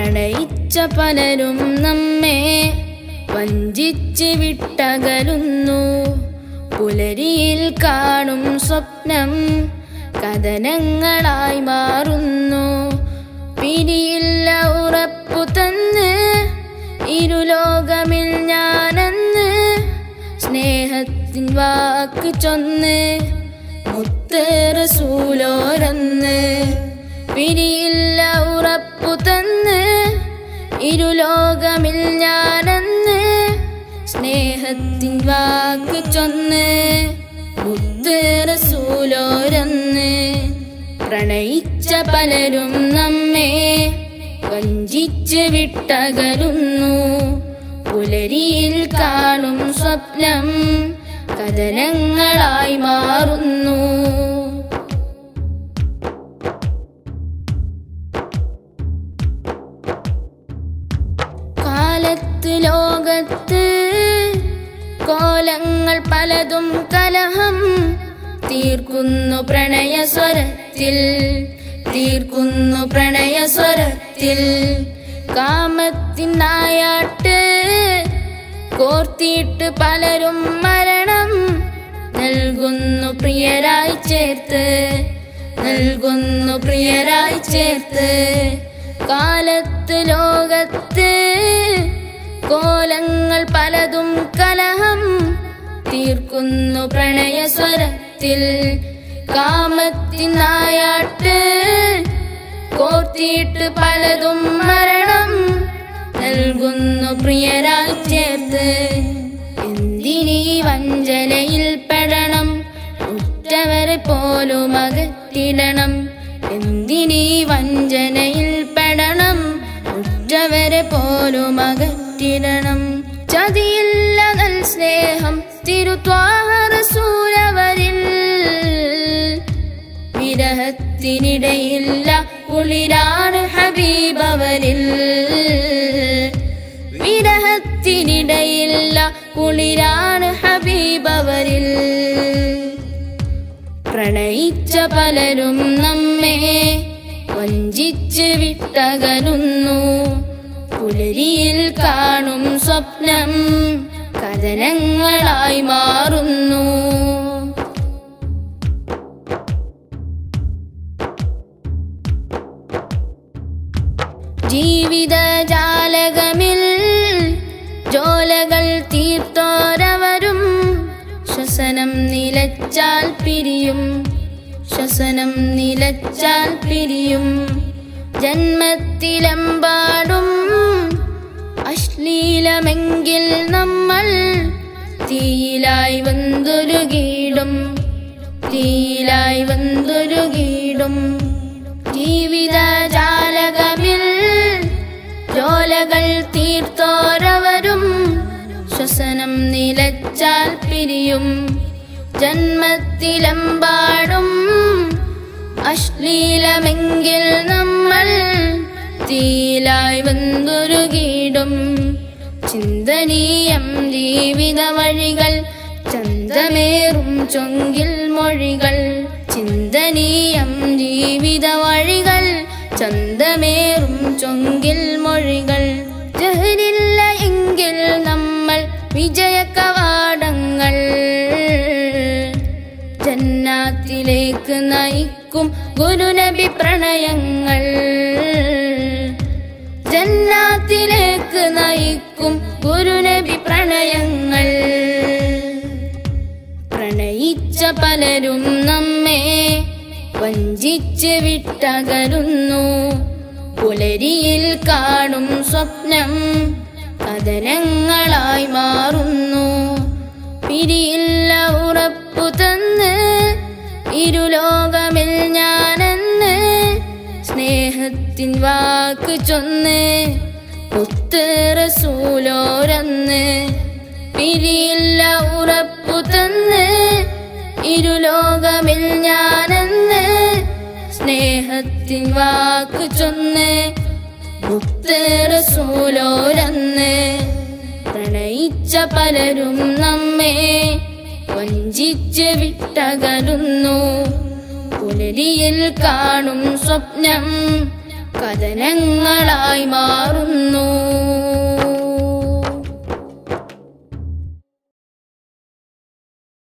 പ്രണയിച്ച പലരും നമ്മെ വഞ്ചിച്ച് വിട്ടകലുന്നു. പുലരിയിൽ കാണും സ്വപ്നം കഥനങ്ങളായി മാറുന്നു. പിരിയില്ല ഉറപ്പു തന്ന് ഇരുലോകമിൽ ഞാനെന്ന് സ്നേഹത്തിൻ വാക്ക് ചൊന്ന് മുത്ത് റസൂലോരന്ന്. പിരിയില്ല ഉറപ്പു തന്ന് ഇരുലോകമിൽ ഞാനെന്ന് സ്നേഹത്തിൻ വാക്ക് ചൊന്ന് മുത്ത് റസൂലോരന്ന്. പ്രണയിച്ച പലരും നമ്മെ വഞ്ചിച്ച് വിട്ടകലുന്നു. പുലരിയിൽ കാണും സ്വപ്നം കഥനങ്ങളായി മാറുന്നു. കാലത്ത് ലോകത്ത് കോലങ്ങൾ പലതും കലഹം തീർക്കുന്നു പ്രണയസ്വരത്തിൽ, തീർക്കുന്നു പ്രണയസ്വരത്തിൽ. കാമത്തിൻ നായാട്ട് കോർത്തിട്ട് പലരും മരണം നൽകുന്നു പ്രിയരായി ചേർത്ത്, നൽകുന്നു പ്രിയരായി ചേർത്ത്. കാലത്ത് ലോകത്ത് കോലങ്ങൾ പലതും കലഹം തീർക്കുന്നു പ്രണയസ്വരത്തിൽ. കാമത്തിൻ നായാട്ട് കോർത്തിട്ട് പലതും മരണം നൽകുന്നു പ്രിയരായി ചേർത്ത്. എന്തിനീ വഞ്ചനയിൽ പെടണം, ഉറ്റവരെ പോലും അകറ്റിടണം. എന്തിനീ വഞ്ചനയിൽ പെടണം, ഉറ്റവരെ പോലും അകറ്റിടണം. ചതിയില്ല നൽ സ്നേഹം തിരുത്വാഹ റസൂലവരിൽ. വിരഹത്തിനിടയില്ല കുളിരാണ് ഹബീബവരിൽ. വിരഹത്തിനിടയില്ല കുളിരാണ് ഹബീബവരിൽ. പ്രണയിച്ച പലരും നമ്മെ വഞ്ചിച്ച് വിട്ടകലുന്നു. പുലരിയിൽ കാണും സ്വപ്നം കഥനങ്ങളായി മാറുന്നു. ജീവിത ജാലകമിൽ ജോലകൾ തീർത്തോരവരും ശ്വസനം നിലച്ചാൽ പിരിയും, ശ്വസനം നിലച്ചാൽ പിരിയും. ജന്മത്തിലെമ്പാടും അശ്ലീലമെങ്കിൽ നമ്മൾ തീയിലായി വന്തൊരുകിടും, തീയിലായി വന്തൊരുകിടും. ജീവിത ജാലകമിൽ ജോലകൾ തീർത്തോരവരും ശ്വസനം നിലച്ചാൽ പിരിയും. ജന്മത്തിലെമ്പാടും അശ്ലീലമെങ്കിൽ നമ്മൾ തീയിലായി വന്തൊരുകിടും. ചിന്തനീയം ജീവിത വഴികൾ ചന്തമേറും ചൊങ്കിൽ മൊഴികൾ. ചിന്തനീയം ജീവിത വഴികൾ ചന്തമേറും ചൊങ്കിൽ മൊഴികൾ. ജഹലില്ല എങ്കിൽ നമ്മൾ വിജയ കവാടങ്ങൾ ജന്നാത്തിലേക്ക് നയിക്കും ഗുരുനബി പ്രണയങ്ങൾ. ജന്നാത്തിലേക്ക് നയിക്കും ഗുരുനബി പ്രണയങ്ങൾ. പ്രണയിച്ച പലരും നമ്മെ വഞ്ചിച്ച് വിട്ടകലുന്നു. പുലരിയിൽ കാണും സ്വപ്നം കഥനങ്ങളായി മാറുന്നു. പിരിയില്ല ഉറപ്പു തന്ന് ഇരുലോകമിൽ ഞാനെന്ന് സ്നേഹത്തിൻ വാക്ക് ചൊന്ന് മുത്ത് റസൂലോരന്ന്. പിരിയില്ല ഉറപ്പു തന്ന് ഇരുലോകമിൽ ഞാനെന്ന് സ്നേഹത്തിൻ വാക്ക് ചൊന്ന് മുത്ത് റസൂലോരന്ന്. പ്രണയിച്ച പലരും നമ്മെ വഞ്ചിച്ച് വിട്ടകലുന്നു. പുലരിയിൽ കാണും സ്വപ്നം കഥനങ്ങളായി മാറുന്നു.